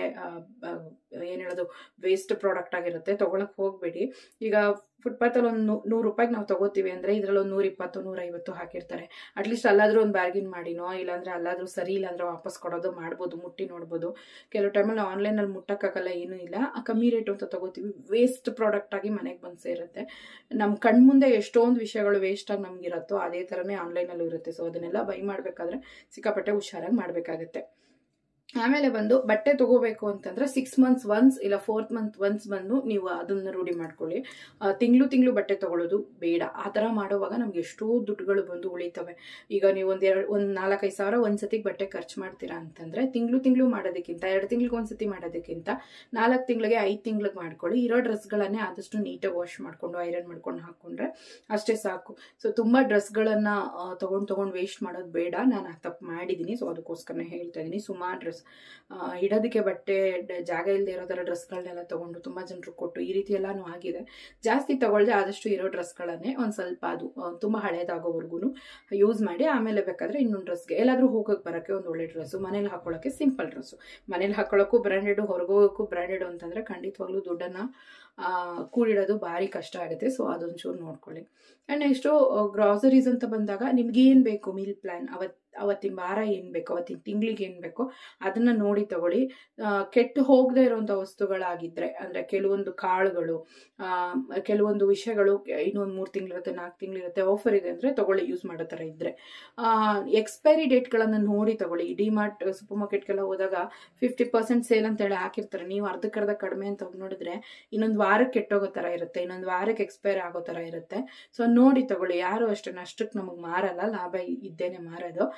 ಏನು ಹೇಳೋದು ವೇಸ್ಟ್ ಪ್ರಾಡಕ್ಟ್ ಆಗಿರುತ್ತೆ, ತೊಗೊಳಕ್ಕೆ ಹೋಗಬೇಡಿ. ಈಗ ಫುಟ್ಪಾತಲ್ಲಿ ಒಂದು ನೂರು ರೂಪಾಯಿಗೆ ನಾವು ತಗೋತೀವಿ ಅಂದರೆ ಇದರಲ್ಲಿ ಒಂದು ನೂರ ಇಪ್ಪತ್ತು ನೂರೈವತ್ತು ಹಾಕಿರ್ತಾರೆ. ಅಟ್ಲೀಸ್ಟ್ ಅಲ್ಲಾದರೂ ಒಂದು ಬ್ಯಾರ್ಗಿನ್ ಮಾಡಿನೋ, ಇಲ್ಲಾಂದರೆ ಅಲ್ಲಾದರೂ ಸರಿ ಇಲ್ಲಾಂದರೆ ವಾಪಸ್ ಕೊಡೋದು ಮಾಡ್ಬೋದು, ಮುಟ್ಟಿ ನೋಡ್ಬೋದು. ಕೆಲವು ಟೈಮಲ್ಲಿ ಆನ್ಲೈನಲ್ಲಿ ಮುಟ್ಟಕ್ಕಾಗಲ್ಲ, ಏನೂ ಇಲ್ಲ, ಕಮ್ಮಿ ರೇಟು ಅಂತ ತಗೋತೀವಿ, ವೇಸ್ಟ್ ಪ್ರಾಡಕ್ಟ್ ಆಗಿ ಮನೆಗೆ ಬಂದು ಸೇರುತ್ತೆ. ನಮ್ಮ ಕಣ್ಮುಂದೆ ಎಷ್ಟೊಂದು ವಿಷಯಗಳು ವೇಸ್ಟಾಗಿ ನಮಗಿರುತ್ತೋ ಅದೇ ಥರನೇ ಆನ್ಲೈನಲ್ಲೂ ಇರುತ್ತೆ. ಸೊ ಅದನ್ನೆಲ್ಲ ಬೈ ಮಾಡಬೇಕಾದ್ರೆ ಸಿಕ್ಕಾಪಟ್ಟೆ ಹುಷಾರಾಗಿ ಮಾಡಬೇಕಾಗುತ್ತೆ. ಆಮೇಲೆ ಬಂದು ಬಟ್ಟೆ ತಗೋಬೇಕು ಅಂತಂದ್ರೆ ಸಿಕ್ಸ್ ಮಂತ್ಸ್ ಒನ್ಸ್ ಇಲ್ಲ ಫೋರ್ತ್ ಮಂತ್ ಒನ್ಸ್ ಬಂದು ನೀವು ಅದನ್ನ ರೂಢಿ ಮಾಡ್ಕೊಳ್ಳಿ. ತಿಂಗಳು ತಿಂಗಳು ಬಟ್ಟೆ ತಗೊಳ್ಳೋದು ಬೇಡ. ಆ ಥರ ಮಾಡುವಾಗ ನಮ್ಗೆ ಎಷ್ಟೋ ದುಡ್ಡುಗಳು ಬಂದು ಉಳಿತವೆ. ಈಗ ನೀವು ಒಂದ್ ಎರಡು ಒಂದ್ ನಾಲ್ಕೈದು ಸಾವಿರ ಒಂದ್ಸತಿಗೆ ಬಟ್ಟೆ ಖರ್ಚು ಮಾಡ್ತೀರಾ ಅಂತಂದ್ರೆ ತಿಂಗಳು ತಿಂಗಳು ಮಾಡೋದಕ್ಕಿಂತ, ಎರಡು ತಿಂಗಳಿಗೆ ಒಂದ್ಸತಿ ಮಾಡೋದಕ್ಕಿಂತ ನಾಲ್ಕು ತಿಂಗಳಿಗೆ ಐದು ತಿಂಗಳಿಗೆ ಮಾಡ್ಕೊಳ್ಳಿ. ಇರೋ ಡ್ರೆಸ್ಗಳನ್ನೇ ಆದಷ್ಟು ನೀಟಾಗಿ ವಾಶ್ ಮಾಡ್ಕೊಂಡು ಐರನ್ ಮಾಡ್ಕೊಂಡು ಹಾಕೊಂಡ್ರೆ ಅಷ್ಟೇ ಸಾಕು. ಸೊ ತುಂಬಾ ಡ್ರೆಸ್ಗಳನ್ನ ತಗೊಂಡ್ ತಗೊಂಡ್ ವೇಸ್ಟ್ ಮಾಡೋದು ಬೇಡ. ನಾನು ಆ ತಪ್ಪು ಮಾಡಿದ್ದೀನಿ. ಸೊ ಅದಕ್ಕೋಸ್ಕರನೇ ಹೇಳ್ತಾ ಇದ್ದೀನಿ. ಸುಮಾರು ಡ್ರೆಸ್ ಇಡೋದಕ್ಕೆ ಬಟ್ಟೆ ಜಾಗ ಇಲ್ಲದೆ ಇರೋ ಥರ ಡ್ರೆಸ್ಗಳನ್ನೆಲ್ಲ ತಗೊಂಡು ತುಂಬ ಜನರು ಕೊಟ್ಟು ಈ ರೀತಿ ಎಲ್ಲಾನು ಆಗಿದೆ. ಜಾಸ್ತಿ ತಗೊಳ್ದೆ ಆದಷ್ಟು ಇರೋ ಡ್ರೆಸ್ಗಳನ್ನೇ ಒಂದು ಸ್ವಲ್ಪ ಅದು ತುಂಬ ಹಳೇದಾಗೋವರೆಗೂ ಯೂಸ್ ಮಾಡಿ, ಆಮೇಲೆ ಬೇಕಾದ್ರೆ ಇನ್ನೊಂದು ಡ್ರೆಸ್ಗೆ ಎಲ್ಲಾದರೂ ಹೋಗೋಕೆ ಬರೋಕ್ಕೆ ಒಂದು ಒಳ್ಳೆ ಡ್ರೆಸ್ಸು, ಮನೇಲಿ ಹಾಕೊಳ್ಳೋಕ್ಕೆ ಸಿಂಪಲ್ ಡ್ರೆಸ್ಸು. ಮನೇಲಿ ಹಾಕೊಳ್ಳೋಕ್ಕೂ ಬ್ರ್ಯಾಂಡೆಡ್, ಹೊರಗೋಗೋಕ್ಕೂ ಬ್ರ್ಯಾಂಡೆಡ್ ಅಂತಂದರೆ ಖಂಡಿತವಾಗ್ಲೂ ದುಡ್ಡನ್ನು ಕೂಡಿಡೋದು ಭಾರಿ ಕಷ್ಟ ಆಗುತ್ತೆ. ಸೊ ಅದೊಂಚೂರು ನೋಡ್ಕೊಳ್ಳಿ. ಆ್ಯಂಡ್ ನೆಕ್ಸ್ಟು ಗ್ರಾಸರೀಸ್ ಅಂತ ಬಂದಾಗ ನಿಮ್ಗೇನು ಬೇಕು, ಮೀಲ್ ಪ್ಲ್ಯಾನ್ ಅವತ್ತು ಅವತ್ತಿನ ವಾರ ಏನು ಬೇಕು, ಅವತ್ತಿನ ತಿಂಗಳಿಗೆ ಏನು ಬೇಕೋ ಅದನ್ನು ನೋಡಿ ತಗೊಳ್ಳಿ. ಕೆಟ್ಟು ಹೋಗದೆ ಇರೋಂಥ ವಸ್ತುಗಳಾಗಿದ್ದರೆ, ಅಂದರೆ ಕೆಲವೊಂದು ಕಾಳುಗಳು, ಕೆಲವೊಂದು ವಿಷಯಗಳು ಇನ್ನೊಂದು ಮೂರು ತಿಂಗಳಿರುತ್ತೆ, ನಾಲ್ಕು ತಿಂಗಳಿರುತ್ತೆ, ಆಫರ್ ಇದೆ ಅಂದರೆ ತಗೊಳ್ಳಿ, ಯೂಸ್ ಮಾಡೋ ಥರ ಇದ್ದರೆ. ಎಕ್ಸ್ಪೈರಿ ಡೇಟ್ಗಳನ್ನು ನೋಡಿ ತಗೊಳ್ಳಿ. ಡಿಮಾರ್ಟ್ ಸೂಪರ್ ಮಾರ್ಕೆಟ್ಗೆಲ್ಲ ಹೋದಾಗ ಫಿಫ್ಟಿ ಪರ್ಸೆಂಟ್ ಸೇಲ್ ಅಂತೇಳಿ ಹಾಕಿರ್ತಾರೆ. ನೀವು ಅರ್ಧಕ್ಕರ್ಧ ಕಡಿಮೆ ಅಂತ ಹೋಗಿ ನೋಡಿದ್ರೆ ಇನ್ನೊಂದು ವಾರಕ್ಕೆ ಕೆಟ್ಟೋಗೋ ಥರ ಇರುತ್ತೆ, ಇನ್ನೊಂದು ವಾರಕ್ಕೆ ಎಕ್ಸ್ಪೈರ್ ಆಗೋ ಥರ ಇರುತ್ತೆ. ಸೊ ನೋಡಿ ತಗೊಳ್ಳಿ. ಯಾರು ಅಷ್ಟೇ ಅಷ್ಟಕ್ಕೆ ನಮಗೆ ಮಾರಲ್ಲ, ಲಾಭ ಇದ್ದೇನೆ ಮಾರೋದು.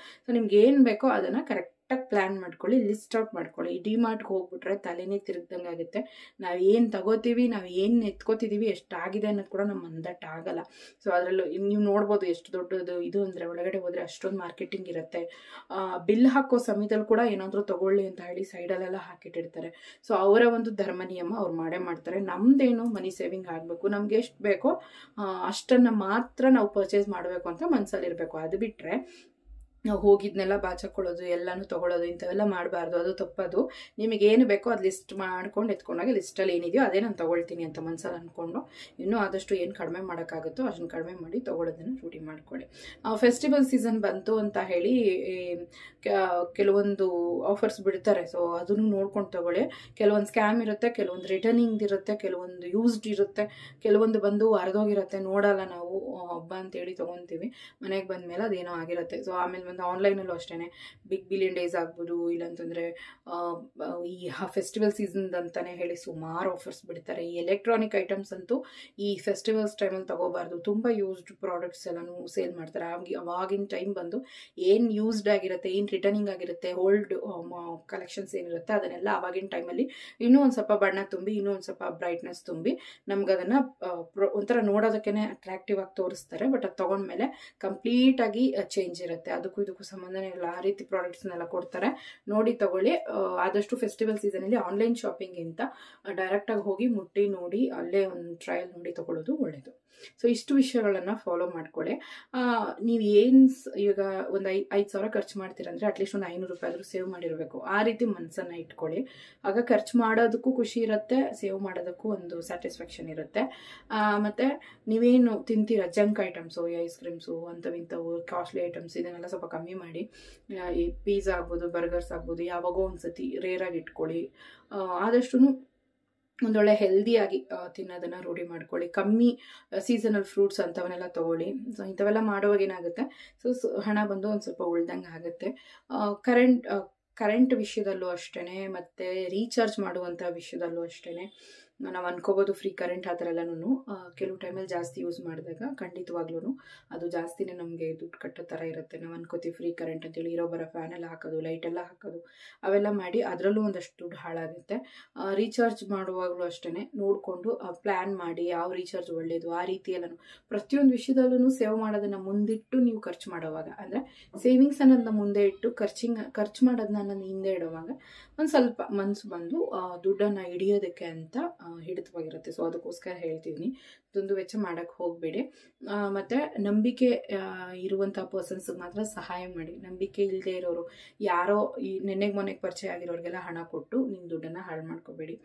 ಸೊ ನಿಮ್ಗೆ ಏನು ಬೇಕೋ ಅದನ್ನು ಕರೆಕ್ಟಾಗಿ ಪ್ಲ್ಯಾನ್ ಮಾಡ್ಕೊಳ್ಳಿ, ಲಿಸ್ಟ್ ಔಟ್ ಮಾಡ್ಕೊಳ್ಳಿ. ಈ ಡಿಮಾರ್ಟ್ಗೆ ಹೋಗ್ಬಿಟ್ರೆ ತಲೆನೇ ತಿರುಗ್ದಂಗೆ ಆಗುತ್ತೆ. ನಾವು ಏನು ತಗೋತೀವಿ, ನಾವು ಏನು ಎತ್ಕೋತಿದ್ದೀವಿ, ಎಷ್ಟಾಗಿದೆ ಅನ್ನೋದು ಕೂಡ ನಮ್ಮ ಮಂದಟ್ಟು ಆಗಲ್ಲ. ಸೊ ಅದರಲ್ಲೂ ನೀವು ನೋಡ್ಬೋದು ಎಷ್ಟು ದೊಡ್ಡದು ಇದು ಅಂದರೆ, ಒಳಗಡೆ ಹೋದರೆ ಅಷ್ಟೊಂದು ಮಾರ್ಕೆಟಿಂಗ್ ಇರುತ್ತೆ. ಬಿಲ್ ಹಾಕೋ ಸಮಯದಲ್ಲಿ ಕೂಡ ಏನಾದರೂ ತಗೊಳ್ಳಿ ಅಂತ ಹೇಳಿ ಸೈಡಲ್ಲೆಲ್ಲ ಹಾಕಿಟ್ಟಿರ್ತಾರೆ. ಸೊ ಅವರ ಒಂದು ಧರ್ಮ ನಿಯಮ ಅವ್ರು ಮಾಡೇ ಮಾಡ್ತಾರೆ. ನಮ್ದೇನು ಮನಿ ಸೇವಿಂಗ್ ಆಗಬೇಕು, ನಮ್ಗೆ ಎಷ್ಟು ಬೇಕೋ ಅಷ್ಟನ್ನು ಮಾತ್ರ ನಾವು ಪರ್ಚೇಸ್ ಮಾಡಬೇಕು ಅಂತ ಮನಸ್ಸಲ್ಲಿರಬೇಕು. ಅದು ಬಿಟ್ಟರೆ ನಾವು ಹೋಗಿದ್ನೆಲ್ಲ ಬಾಚಕೊಳ್ಳೋದು, ಎಲ್ಲನೂ ತೊಗೊಳ್ಳೋದು, ಇಂಥವೆಲ್ಲ ಮಾಡಬಾರ್ದು, ಅದು ತಪ್ಪದು. ನಿಮಗೇನು ಬೇಕೋ ಅದು ಲಿಸ್ಟ್ ಮಾಡ್ಕೊಂಡು ಎತ್ಕೊಂಡಾಗ ಲಿಸ್ಟಲ್ಲಿ ಏನಿದೆಯೋ ಅದೇ ನಾನು ತೊಗೊಳ್ತೀನಿ ಅಂತ ಮನಸ್ಸಲ್ಲಿ ಅಂದ್ಕೊಂಡು ಇನ್ನೂ ಆದಷ್ಟು ಏನು ಕಡಿಮೆ ಮಾಡೋಕ್ಕಾಗುತ್ತೋ ಅಷ್ಟನ್ನು ಕಡಿಮೆ ಮಾಡಿ ತೊಗೊಳ್ಳೋದನ್ನು ರೂಢಿ ಮಾಡ್ಕೊಳ್ಳಿ. ಫೆಸ್ಟಿವಲ್ ಸೀಸನ್ ಬಂತು ಅಂತ ಹೇಳಿ ಕೆಲವೊಂದು ಆಫರ್ಸ್ ಬಿಡ್ತಾರೆ. ಸೊ ಅದನ್ನು ನೋಡ್ಕೊಂಡು ತೊಗೊಳ್ಳಿ. ಕೆಲವೊಂದು ಸ್ಕ್ಯಾಮ್ ಇರುತ್ತೆ, ಕೆಲವೊಂದು ರಿಟರ್ನಿಂಗ್ ಇರುತ್ತೆ, ಕೆಲವೊಂದು ಯೂಸ್ಡ್ ಇರುತ್ತೆ, ಕೆಲವೊಂದು ಬಂದು ಅರ್ಧೋಗಿರುತ್ತೆ, ನೋಡಲ್ಲ ನಾವು ಹಬ್ಬ ಅಂತೇಳಿ ತೊಗೊತೀವಿ, ಮನೆಗೆ ಬಂದ ಮೇಲೆ ಅದೇನೋ ಆಗಿರುತ್ತೆ. ಸೊ ಆಮೇಲೆ ಒಂದು ಆನ್ಲೈನಲ್ಲೂ ಅಷ್ಟೇ ಬಿಗ್ ಬಿಲಿಯನ್ ಡೇಸ್ ಆಗ್ಬೋದು, ಇಲ್ಲಾಂತಂದರೆ ಈ ಫೆಸ್ಟಿವಲ್ ಸೀಸನ್ ಅಂತಲೇ ಹೇಳಿ ಸುಮಾರು ಆಫರ್ಸ್ ಬಿಡ್ತಾರೆ. ಈ ಎಲೆಕ್ಟ್ರಾನಿಕ್ ಐಟಮ್ಸ್ ಅಂತೂ ಈ ಫೆಸ್ಟಿವಲ್ಸ್ ಟೈಮಲ್ಲಿ ತೊಗೋಬಾರ್ದು. ತುಂಬ ಯೂಸ್ಡ್ ಪ್ರಾಡಕ್ಟ್ಸ್ ಎಲ್ಲನೂ ಸೇಲ್ ಮಾಡ್ತಾರೆ. ಆಗಿ ಅವಾಗಿನ ಟೈಮ್ ಬಂದು ಏನು ಯೂಸ್ಡ್ ಆಗಿರುತ್ತೆ, ಏನು ರಿಟರ್ನಿಂಗ್ ಆಗಿರುತ್ತೆ, ಓಲ್ಡ್ ಕಲೆಕ್ಷನ್ಸ್ ಏನಿರುತ್ತೆ ಅದನ್ನೆಲ್ಲ ಆವಾಗಿನ ಟೈಮಲ್ಲಿ ಇನ್ನೂ ಒಂದು ಸ್ವಲ್ಪ ಬಣ್ಣ ತುಂಬಿ, ಇನ್ನೂ ಒಂದು ಸ್ವಲ್ಪ ಬ್ರೈಟ್ನೆಸ್ ತುಂಬಿ ನಮ್ಗೆ ಅದನ್ನು ಒಂಥರ ನೋಡೋದಕ್ಕೇ ಅಟ್ರಾಕ್ಟಿವ್ ಆಗಿ ತೋರಿಸ್ತಾರೆ. ಬಟ್ ಅದು ತೊಗೊಂಡ್ಮೇಲೆ ಕಂಪ್ಲೀಟಾಗಿ ಚೇಂಜ್ ಇರುತ್ತೆ. ಅದಕ್ಕೂ ಇದಕ್ಕೂ ಸಂಬಂಧನೇ ಇಲ್ಲ, ಆ ರೀತಿ ಪ್ರಾಡಕ್ಟ್ಸ್ನೆಲ್ಲ ಕೊಡ್ತಾರೆ. ನೋಡಿ ತಗೊಳ್ಳಿ. ಆದಷ್ಟು ಫೆಸ್ಟಿವಲ್ ಸೀಸನಲ್ಲಿ ಆನ್ಲೈನ್ ಶಾಪಿಂಗಿಂತ ಡೈರೆಕ್ಟಾಗಿ ಹೋಗಿ ಮುಟ್ಟಿ ನೋಡಿ ಅಲ್ಲೇ ಒಂದು ಟ್ರಯಲ್ ನೋಡಿ ತಗೊಳ್ಳೋದು ಒಳ್ಳೆಯದು. ಸೊ ಇಷ್ಟು ವಿಷಯಗಳನ್ನು ಫಾಲೋ ಮಾಡ್ಕೊಳ್ಳಿ. ನೀವು ಏನು ಇವಾಗ ಒಂದು ಐ ಐದು ಸಾವಿರ ಖರ್ಚು ಮಾಡ್ತೀರಂದರೆ ಅಟ್ಲೀಸ್ಟ್ ಒಂದು ಐನೂರು ರೂಪಾಯಿ ಆದರೂ ಸೇವ್ ಮಾಡಿರಬೇಕು. ಆ ರೀತಿ ಮನಸ್ಸನ್ನು ಇಟ್ಕೊಳ್ಳಿ. ಆಗ ಖರ್ಚು ಮಾಡೋದಕ್ಕೂ ಖುಷಿ ಇರುತ್ತೆ, ಸೇವ್ ಮಾಡೋದಕ್ಕೂ ಒಂದು ಸ್ಯಾಟಿಸ್ಫ್ಯಾಕ್ಷನ್ ಇರುತ್ತೆ. ಮತ್ತು ನೀವೇನು ತಿಂತೀರ ಜಂಕ್ ಐಟಮ್ಸು, ಐಸ್ ಕ್ರೀಮ್ಸು ಅಂಥವಿಂಥವು ಕಾಸ್ಟ್ಲಿ ಐಟಮ್ಸ್ ಇದನ್ನೆಲ್ಲ ಸ್ವಲ್ಪ ಕಮ್ಮಿ ಮಾಡಿ. ಈ ಪಿಜ್ಜಾ ಆಗ್ಬೋದು, ಬರ್ಗರ್ಸ್ ಆಗ್ಬೋದು, ಯಾವಾಗೋ ಒಂದು ಸತಿ ರೇರಾಗಿ ಇಟ್ಕೊಳ್ಳಿ. ಆದಷ್ಟು ಒಂದೊಳ್ಳೆ ಹೆಲ್ದಿಯಾಗಿ ತಿನ್ನೋದನ್ನು ರೂಢಿ ಮಾಡ್ಕೊಳ್ಳಿ. ಕಮ್ಮಿ ಸೀಸನಲ್ ಫ್ರೂಟ್ಸ್ ಅಂಥವನ್ನೆಲ್ಲ ತೊಗೊಳ್ಳಿ. ಸೊ ಇಂಥವೆಲ್ಲ ಮಾಡುವಾಗ ಏನಾಗುತ್ತೆ, ಸೊ ಹಣ ಬಂದು ಒಂದು ಸ್ವಲ್ಪ ಉಳ್ದಂಗೆ ಆಗುತ್ತೆ. ಕರೆಂಟ್ ಕರೆಂಟ್ ವಿಷಯದಲ್ಲೂ ಅಷ್ಟೇ, ಮತ್ತು ರೀಚಾರ್ಜ್ ಮಾಡುವಂಥ ವಿಷಯದಲ್ಲೂ ಅಷ್ಟೇ. ನಾವು ಅನ್ಕೋಬೋದು ಫ್ರೀ ಕರೆಂಟ್ ಆ ಥರ ಎಲ್ಲನೂ ಕೆಲವು ಟೈಮಲ್ಲಿ ಜಾಸ್ತಿ ಯೂಸ್ ಮಾಡಿದಾಗ ಖಂಡಿತವಾಗ್ಲೂ ಅದು ಜಾಸ್ತಿನೇ ನಮಗೆ ದುಡ್ಡು ಕಟ್ಟೋ ಥರ ಇರುತ್ತೆ. ನಾವು ಅನ್ಕೋತೀವಿ ಫ್ರೀ ಕರೆಂಟ್ ಅಂತೇಳಿ ಇರೋ ಬರೋ ಫ್ಯಾನ್ ಎಲ್ಲ ಹಾಕೋದು, ಲೈಟೆಲ್ಲ ಹಾಕೋದು, ಅವೆಲ್ಲ ಮಾಡಿ ಅದರಲ್ಲೂ ಒಂದಷ್ಟು ದುಡ್ಡು ಹಾಳಾಗುತ್ತೆ. ರೀಚಾರ್ಜ್ ಮಾಡುವಾಗಲೂ ಅಷ್ಟೇ ನೋಡಿಕೊಂಡು ಪ್ಲ್ಯಾನ್ ಮಾಡಿ ಯಾವ ರೀಚಾರ್ಜ್ ಒಳ್ಳೆಯದು ಆ ರೀತಿ ಎಲ್ಲನೂ ಪ್ರತಿಯೊಂದು ವಿಷಯದಲ್ಲೂ ಸೇವ್ ಮಾಡೋದನ್ನು ಮುಂದಿಟ್ಟು ನೀವು ಖರ್ಚು ಮಾಡೋವಾಗ, ಅಂದರೆ ಸೇವಿಂಗ್ಸ್ ಅನ್ನೋದನ್ನ ಮುಂದೆ ಇಟ್ಟು ಖರ್ಚಿಂಗ್ ಖರ್ಚು ಮಾಡೋದನ್ನ ನನ್ನ ಹಿಂದೆ ಇಡುವಾಗ ಒಂದು ಸ್ವಲ್ಪ ಮನಸ್ಸು ಬಂದು ದುಡ್ಡನ್ನು ಹಿಡಿಯೋದಕ್ಕೆ ಅಂತ ಹಿಡಿತವಾಗಿರುತ್ತೆ. ಸೊ ಅದಕ್ಕೋಸ್ಕರ ಹೇಳ್ತಿದ್ದೀನಿ, ದುಂದು ವೆಚ್ಚ ಮಾಡೋಕ್ಕೆ ಹೋಗಬೇಡಿ. ಮತ್ತು ನಂಬಿಕೆ ಇರುವಂಥ ಪರ್ಸನ್ಸ್ಗೆ ಮಾತ್ರ ಸಹಾಯ ಮಾಡಿ. ನಂಬಿಕೆ ಇಲ್ಲದೆ ಇರೋರು, ಯಾರೋ ಈ ನೆನ್ನೆಗೆ ಮೊನ್ನೆಗೆ ಪರಿಚಯ ಆಗಿರೋರಿಗೆಲ್ಲ ಹಣ ಕೊಟ್ಟು ನಿಮ್ಮ ದುಡ್ಡನ್ನು ಹಾಳು ಮಾಡ್ಕೋಬೇಡಿ.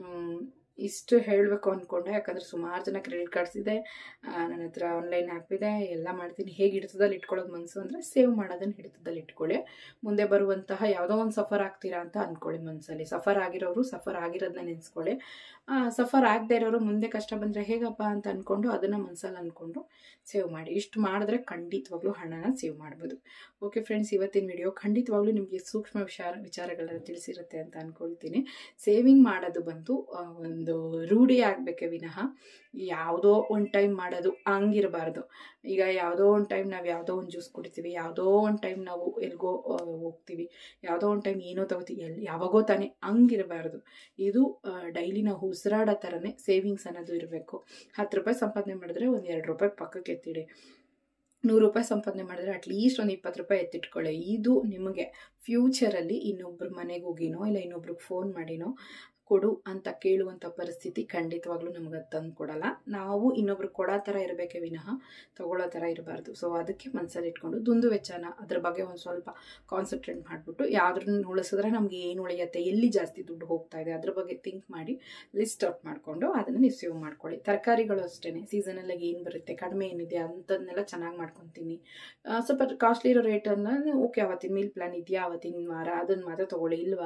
ಇಷ್ಟು ಹೇಳಬೇಕು ಅಂದ್ಕೊಂಡೆ, ಯಾಕಂದರೆ ಸುಮಾರು ಜನ ಕ್ರೆಡಿಟ್ ಕಾರ್ಡ್ಸ್ ಇದೆ, ನನ್ನ ಹತ್ರ ಆನ್ಲೈನ್ ಆ್ಯಪ್ ಇದೆ, ಎಲ್ಲ ಮಾಡ್ತೀನಿ. ಹೇಗೆ ಹಿಡಿತದಲ್ಲಿ ಇಟ್ಕೊಳ್ಳೋದು ಮನಸ್ಸು ಅಂದರೆ ಸೇವ್ ಮಾಡೋದನ್ನು ಹಿಡಿತದಲ್ಲಿ ಇಟ್ಕೊಳ್ಳಿ. ಮುಂದೆ ಬರುವಂತಹ ಯಾವುದೋ ಒಂದು ಸಫರ್ ಆಗ್ತೀರಾ ಅಂತ ಅಂದ್ಕೊಳ್ಳಿ ಮನಸ್ಸಲ್ಲಿ. ಸಫರ್ ಆಗಿರೋರು ಸಫರ್ ಆಗಿರೋದನ್ನ ನೆನೆಸ್ಕೊಳ್ಳಿ. ಸಫರ್ ಆಗದೆ ಇರೋರು ಮುಂದೆ ಕಷ್ಟ ಬಂದರೆ ಹೇಗಪ್ಪ ಅಂತ ಅಂದ್ಕೊಂಡು ಅದನ್ನು ಮನಸ್ಸಲ್ಲಿ ಅಂದ್ಕೊಂಡು ಸೇವ್ ಮಾಡಿ. ಇಷ್ಟು ಮಾಡಿದ್ರೆ ಖಂಡಿತವಾಗ್ಲೂ ಹಣನ ಸೇವ್ ಮಾಡ್ಬೋದು. ಓಕೆ ಫ್ರೆಂಡ್ಸ್, ಇವತ್ತಿನ ವಿಡಿಯೋ ಖಂಡಿತವಾಗ್ಲೂ ನಿಮಗೆ ಸೂಕ್ಷ್ಮ ವಿಚಾರ ವಿಚಾರಗಳನ್ನು ತಿಳಿಸಿರುತ್ತೆ ಅಂತ ಅಂದ್ಕೊಳ್ತೀನಿ. ಸೇವಿಂಗ್ ಮಾಡೋದು ಬಂತು ಒಂದು ರೂಢಿ ಆಗಬೇಕೆ ವಿನಃ ಯಾವುದೋ ಒಂದು ಟೈಮ್ ಮಾಡೋದು ಹಂಗಿರಬಾರ್ದು. ಈಗ ಯಾವುದೋ ಒಂದು ಟೈಮ್ ನಾವು ಯಾವುದೋ ಒಂದು ಜ್ಯೂಸ್ ಕುಡಿತೀವಿ, ಯಾವುದೋ ಒಂದು ಟೈಮ್ ನಾವು ಎಲ್ಗೋ ಹೋಗ್ತೀವಿ, ಯಾವುದೋ ಒಂದು ಟೈಮ್ ಏನೋ ತಗೋತೀವಿ, ಎಲ್ಲಿ ಯಾವಾಗೋ ತಾನೇ ಹಂಗಿರಬಾರ್ದು. ಇದು ಡೈಲಿ ನಾವು ಉಸಿರಾಡೋ ಥರನೇ ಸೇವಿಂಗ್ಸ್ ಅನ್ನೋದು ಇರಬೇಕು. ಹತ್ತು ರೂಪಾಯಿ ಸಂಪಾದನೆ ಮಾಡಿದ್ರೆ ಒಂದು ಎರಡು ರೂಪಾಯಿ ಪಕ್ಕಕ್ಕೆ ಎತ್ತಿಡಿ. ನೂರು ರೂಪಾಯಿ ಸಂಪಾದನೆ ಮಾಡಿದ್ರೆ ಅಟ್ಲೀಸ್ಟ್ ಒಂದು ಇಪ್ಪತ್ತು ರೂಪಾಯಿ ಎತ್ತಿಟ್ಕೊಳ್ಳಿ. ಇದು ನಿಮಗೆ ಫ್ಯೂಚರಲ್ಲಿ ಇನ್ನೊಬ್ರ ಮನೆಗೆ ಹೋಗಿನೋ ಇಲ್ಲ ಇನ್ನೊಬ್ರಿಗೆ ಫೋನ್ ಮಾಡಿನೋ ಕೊಡು ಅಂತ ಕೇಳುವಂಥ ಪರಿಸ್ಥಿತಿ ಖಂಡಿತವಾಗ್ಲೂ ನಮ್ಗೆ ತಂದು ಕೊಡಲ್ಲ. ನಾವು ಇನ್ನೊಬ್ರು ಕೊಡೋ ಥರ ಇರಬೇಕೇ ವಿನಃ ತಗೊಳ್ಳೋ ಥರ ಇರಬಾರ್ದು. ಸೊ ಅದಕ್ಕೆ ಮನಸ್ಸಲ್ಲಿ ಇಟ್ಕೊಂಡು ದುಂದು ವೆಚ್ಚನ ಅದ್ರ ಬಗ್ಗೆ ಒಂದು ಸ್ವಲ್ಪ ಕಾನ್ಸಂಟ್ರೇಟ್ ಮಾಡಿಬಿಟ್ಟು ಯಾವ್ದ್ರನ್ನ ಉಳಿಸಿದ್ರೆ ನಮಗೆ ಏನು ಉಳಿಯುತ್ತೆ, ಎಲ್ಲಿ ಜಾಸ್ತಿ ದುಡ್ಡು ಹೋಗ್ತಾ ಇದೆ ಅದ್ರ ಬಗ್ಗೆ ಥಿಂಕ್ ಮಾಡಿ ಲಿಸ್ಟ್ ಔಟ್ ಮಾಡಿಕೊಂಡು ಅದನ್ನು ನೀವು ಸೇವ್ ಮಾಡ್ಕೊಳ್ಳಿ. ತರಕಾರಿಗಳು ಅಷ್ಟೇ, ಸೀಸನಲ್ಲಾಗಿ ಏನು ಬರುತ್ತೆ, ಕಡಿಮೆ ಏನಿದೆ ಅಂಥದ್ದನ್ನೆಲ್ಲ ಚೆನ್ನಾಗಿ ಮಾಡ್ಕೊತೀನಿ. ಸ್ವಲ್ಪ ಕಾಸ್ಟ್ಲಿ ಇರೋ ರೇಟನ್ನು ಓಕೆ ಅವತ್ತಿನ ಮೀಲ್ ಪ್ಲಾನ್ ಇದೆಯಾ ಅವತ್ತಿನ ವಾರ ಅದನ್ನು ಮಾತ್ರ ತೊಗೊಳ್ಳಿ. ಇಲ್ವಾ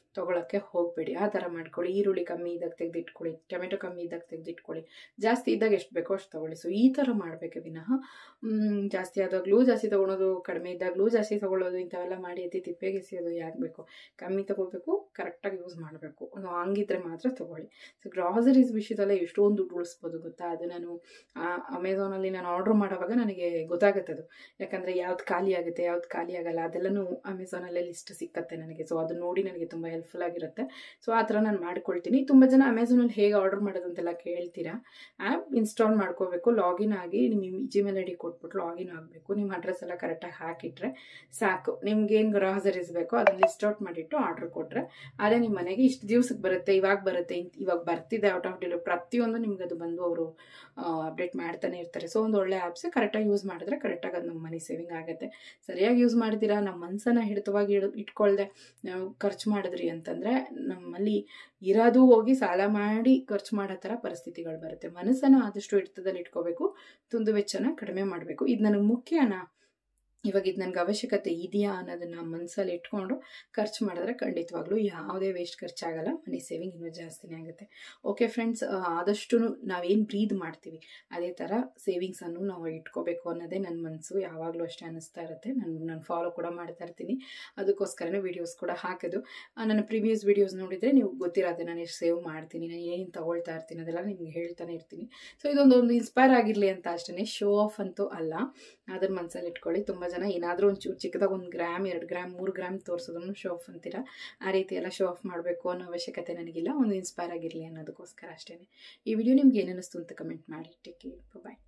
ತೊಗೊಳಕ್ಕೆ ಹೋಗಬೇಡಿ. ಆ ಥರ ಮಾಡ್ಕೊಳ್ಳಿ. ಈರುಳ್ಳಿ ಕಮ್ಮಿ ಇದ್ದಾಗ ತೆಗೆದಿಟ್ಕೊಳ್ಳಿ, ಟೊಮೆಟೊ ಕಮ್ಮಿ ಇದ್ದಾಗ ತೆಗೆದಿಟ್ಕೊಳ್ಳಿ, ಜಾಸ್ತಿ ಇದ್ದಾಗ ಎಷ್ಟು ಬೇಕೋ ಅಷ್ಟು ತೊಗೊಳ್ಳಿ. ಸೊ ಈ ಥರ ಮಾಡಬೇಕೆ ವಿನಃ ಜಾಸ್ತಿ ಆದಾಗಲೂ ಜಾಸ್ತಿ ತೊಗೊಳೋದು, ಕಡಿಮೆ ಇದ್ದಾಗಲೂ ಜಾಸ್ತಿ ತೊಗೊಳ್ಳೋದು, ಇಂಥವೆಲ್ಲ ಮಾಡಿ ಎತ್ತಿ ತಿಪ್ಪೆಗೆ ಎಸೆಯೋದು ಯಾಕೆ ಬೇಕು? ಕಮ್ಮಿ ತೊಗೋಬೇಕು, ಕರೆಕ್ಟಾಗಿ ಯೂಸ್ ಮಾಡಬೇಕು. ಹಂಗಿದ್ರೆ ಮಾತ್ರ ತೊಗೊಳ್ಳಿ. ಸೊ ಗ್ರಾಸರೀಸ್ ವಿಷಯದಲ್ಲೇ ಎಷ್ಟೊಂದು ದುಡ್ಡು ಉಳಿಸ್ಬೋದು ಗೊತ್ತಾ? ಅದು ನಾನು ಅಮೆಝಾನಲ್ಲಿ ನಾನು ಆರ್ಡ್ರ್ ಮಾಡೋವಾಗ ನನಗೆ ಗೊತ್ತಾಗುತ್ತೆ ಅದು. ಯಾಕಂದರೆ ಯಾವ್ದು ಖಾಲಿ ಆಗುತ್ತೆ, ಯಾವ್ದು ಖಾಲಿ ಆಗಲ್ಲ, ಅದೆಲ್ಲನೂ ಅಮೆಝಾನಲ್ಲೇ ಲಿಸ್ಟ್ ಸಿಕ್ಕತ್ತೆ ನನಗೆ. ಸೊ ಅದು ನೋಡಿ ನನಗೆ ತುಂಬ ಹೆಲ್ಪ್ಫುಲ್ ಆಗಿರುತ್ತೆ. ಸೊ ಆ ಥರ ನಾನು ಮಾಡ್ಕೊಳ್ತೀನಿ. ತುಂಬ ಜನ ಅಮೆಝಾನಲ್ಲಿ ಹೇಗೆ ಆರ್ಡರ್ ಮಾಡೋದಂತೆಲ್ಲ ಕೇಳ್ತೀರಾ. ಆ್ಯಪ್ ಇನ್ಸ್ಟಾಲ್ ಮಾಡ್ಕೋಬೇಕು, ಲಾಗಿನ್ ಆಗಿ ನಿಮ್ಮ ಜಿಮೇಲ್ ಐ ಡಿ ಕೊಟ್ಬಿಟ್ಟು ಲಾಗಿನ್ ಆಗಬೇಕು. ನಿಮ್ಮ ಅಡ್ರೆಸ್ ಎಲ್ಲ ಕರೆಕ್ಟಾಗಿ ಹಾಕಿಟ್ರೆ ಸಾಕು. ನಿಮ್ಗೇನು ಗ್ರಾಸರೀಸ್ ಬೇಕೋ ಅದನ್ನ ಲಿಸ್ಟ್ ಔಟ್ ಮಾಡಿಟ್ಟು ಆರ್ಡರ್ ಕೊಟ್ಟರೆ ಅದೇ ನಿಮ್ಮ ಮನೆಗೆ ಇಷ್ಟು ದಿವ್ಸಕ್ಕೆ ಬರುತ್ತೆ, ಇವಾಗ ಬರುತ್ತೆ, ಇವಾಗ ಬರ್ತಿದೆ ಔಟ್ ಆಫ್ ಡೆಲಿವರಿ, ಪ್ರತಿಯೊಂದು ನಿಮ್ಗೆ ಅದು ಬಂದು ಅವರು ಅಪ್ಡೇಟ್ ಮಾಡ್ತಾನೆ ಇರ್ತಾರೆ. ಸೊ ಒಂದು ಒಳ್ಳೆ ಆ್ಯಪ್ಸ್ ಕರೆಕ್ಟಾಗಿ ಯೂಸ್ ಮಾಡಿದ್ರೆ ಕರೆಕ್ಟಾಗಿ ಅದು ನಮ್ಮ ಮನಿ ಸೇವಿಂಗ್ ಆಗುತ್ತೆ. ಸರಿಯಾಗಿ ಯೂಸ್ ಮಾಡಿದ್ದೀರಾ, ನಮ್ಮ ಮನಸ್ಸನ್ನು ಹಿಡಿತವಾಗಿ ಇಡ್ ಇಟ್ಕೊಳ್ದೆ ನಾವು ಖರ್ಚು ಮಾಡಿದ್ರಿ ಅಂತಂದರೆ ನಮ್ಮಲ್ಲಿ ಇರೋದು ಹೋಗಿ ಸಾಲ ಮಾಡಿ ಖರ್ಚು ಮಾಡೋ ಥರ ಪರಿಸ್ಥಿತಿಗಳು ಬರುತ್ತೆ. ಮನಸ್ಸನ್ನು ಆದಷ್ಟು ಹಿಡಿತದಲ್ಲಿ ಇಟ್ಕೋಬೇಕು, ತುಂದು ವೆಚ್ಚನ ಕಡಿಮೆ ಮಾಡಬೇಕು. ಇದು ನನಗೆ ಮುಖ್ಯನಾ, ಇವಾಗ ಇದು ನನಗೆ ಅವಶ್ಯಕತೆ ಇದೆಯಾ ಅನ್ನೋದನ್ನು ಮನಸ್ಸಲ್ಲಿ ಇಟ್ಕೊಂಡು ಖರ್ಚು ಮಾಡಿದ್ರೆ ಖಂಡಿತವಾಗ್ಲೂ ಯಾವುದೇ ವೇಸ್ಟ್ ಖರ್ಚಾಗಲ್ಲ, ಮನಿ ಸೇವಿಂಗ್ ಇನ್ನೂ ಜಾಸ್ತಿನೇ ಆಗುತ್ತೆ. ಓಕೆ ಫ್ರೆಂಡ್ಸ್, ಆದಷ್ಟು ನಾವೇನು ಬ್ರೀದ್ ಮಾಡ್ತೀವಿ ಅದೇ ಥರ ಸೇವಿಂಗ್ಸನ್ನು ನಾವು ಇಟ್ಕೋಬೇಕು ಅನ್ನೋದೇ ನನ್ನ ಮನಸ್ಸು ಯಾವಾಗಲೂ ಅಷ್ಟೇ ಅನ್ನಿಸ್ತಾ ಇರುತ್ತೆ. ನಾನು ನಾನು ಫಾಲೋ ಕೂಡ ಮಾಡ್ತಾ ಇರ್ತೀನಿ, ಅದಕ್ಕೋಸ್ಕರನೇ ವೀಡಿಯೋಸ್ ಕೂಡ ಹಾಕೋದು. ನನ್ನ ಪ್ರೀವಿಯಸ್ ವೀಡಿಯೋಸ್ ನೋಡಿದರೆ ನೀವು ಗೊತ್ತಿರೋದೆ ನಾನು ಎಷ್ಟು ಸೇವ್ ಮಾಡ್ತೀನಿ, ನಾನು ಏನು ತೊಗೊಳ್ತಾ ಇರ್ತೀನಿ ಅದೆಲ್ಲ ನಿಮ್ಗೆ ಹೇಳ್ತಾನೆ ಇರ್ತೀನಿ. ಸೊ ಇದೊಂದು ಒಂದು ಇನ್ಸ್ಪೈರ್ ಆಗಿರಲಿ ಅಂತ ಅಷ್ಟೇ, ಶೋ ಆಫ್ ಅಂತೂ ಅಲ್ಲ. ಅದನ್ನ ಮನಸ್ಸಲ್ಲಿ ಇಟ್ಕೊಳ್ಳಿ. ತುಂಬ ಜನ ಏನಾದರೂ ಒಂಚೂರು ಚಿಕ್ಕದಾಗ ಒಂದು ಗ್ರಾಮ್ ಎರಡು ಗ್ರಾಮ್ ಮೂರು ಗ್ರಾಮ್ ತೋರಿಸೋದನ್ನು ಶೋ ಆಫ್ ಅಂತೀರಾ. ಆ ರೀತಿ ಎಲ್ಲ ಶೋ ಆಫ್ ಮಾಡಬೇಕು ಅನ್ನೋ ಅವಶ್ಯಕತೆ ನನಗಿಲ್ಲ, ಒಂದು ಇನ್ಸ್ಪೈರ್ ಆಗಿರಲಿ ಅನ್ನೋದಕ್ಕೋಸ್ಕರ ಅಷ್ಟೇ. ಈ ವಿಡಿಯೋ ನಿಮ್ಗೆ ಏನು ಅನ್ನಿಸ್ತು ಅಂತ ಕಮೆಂಟ್ ಮಾಡಿ. ಟೇಕ್ ಕೇರ್, ಬಾಯ್.